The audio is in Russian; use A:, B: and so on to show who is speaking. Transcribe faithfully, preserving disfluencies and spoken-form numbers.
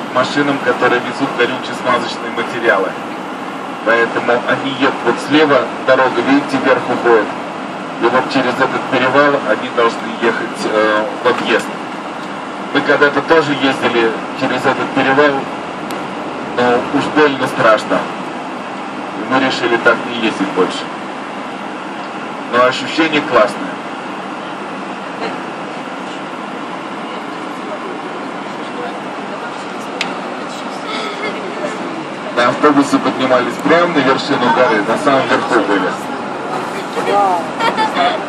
A: машинам, которые везут горючие смазочные материалы. Поэтому они едут вот слева, дорога, видите, вверх уходит. И вот через этот перевал они должны ехать э, в объезд. Мы когда-то тоже ездили через этот перевал, но уж больно страшно. И мы решили так не ездить больше. Но ощущение классное. На автобусе поднимались прямо на вершину горы, на самом верху были.